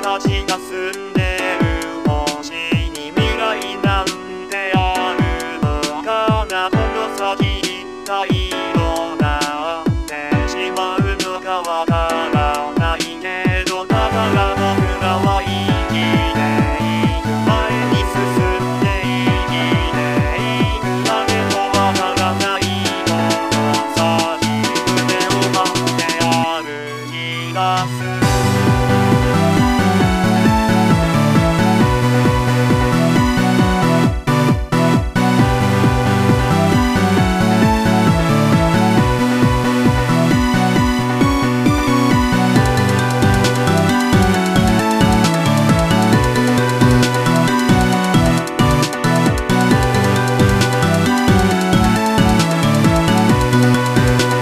たちが住んでる星に未来なんてあるのかな。この先一体どうなってしまうのかわからないけど、だから僕らは生きていく、前に進んで生きていく。誰もわからないこの先、夢を持って歩き出す。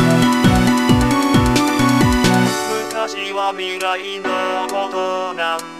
未来のことなん